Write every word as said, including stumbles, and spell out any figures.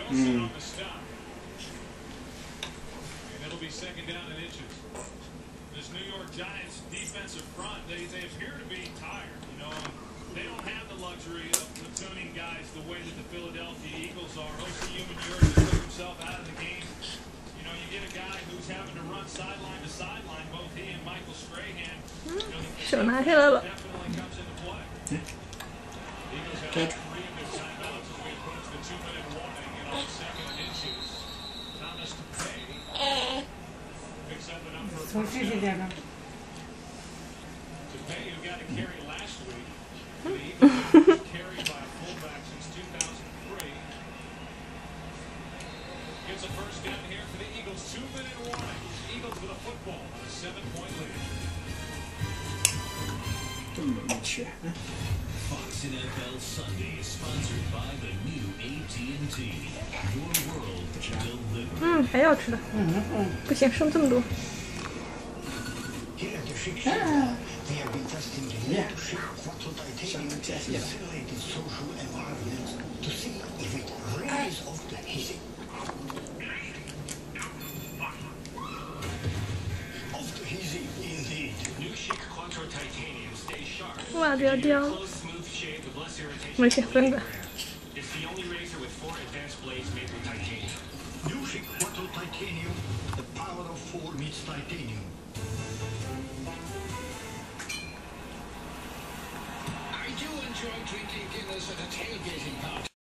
Mm. It'll be second down and inches. This New York Giants defensive front, they, they appear to be tired. You know, they don't have the luxury of platooning guys the way that the Philadelphia Eagles are. Osi Umenyiora just took himself out of the game. You know, you get a guy who's having to run sideline to sideline, both he and Michael Strahan. You know, definitely comes into play. Eagles have all three of their timeouts as we approach the two-minute warning and on second and inches. Thomas Dupay picks up the number of first down. Dupay, who got a carry last week. The Eagles carried by a fullback since two thousand three. Gets a first down here for the Eagles. Two-minute warning. Eagles with a football on a seven-point lead. Fox N F L Sunday is sponsored by the new A T and T. Your world delivered. 嗯，还要吃的。嗯嗯，不行，剩这么多。哇，掉掉。没事，分个。 It's the only razor with four advanced blades made with titanium. New Schick Quattro Titanium. The power of four meets titanium. I do enjoy drinking Guinness at a tailgating party.